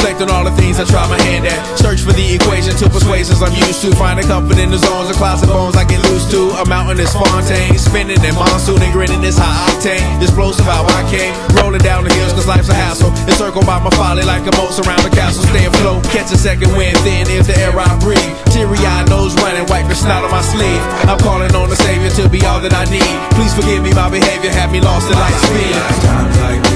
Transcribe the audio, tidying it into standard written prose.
reflect on all the things I try my hand at. Search for the equation to persuasions I'm used to. Finding comfort in the zones of closet bones I get loose to. A mountain is Fontaine, spinning in monsoon and grinning is high octane. Explosive how I came, rolling down the hills cause life's a hassle. Encircled by my folly like a moat around the castle. Stay afloat, catch a second wind, thin is the air I breathe. Teary-eyed, nose running, wipe the snot on my sleeve. I'm calling on the Savior to be all that I need. Please forgive me, my behavior had me lost in light speed. Times like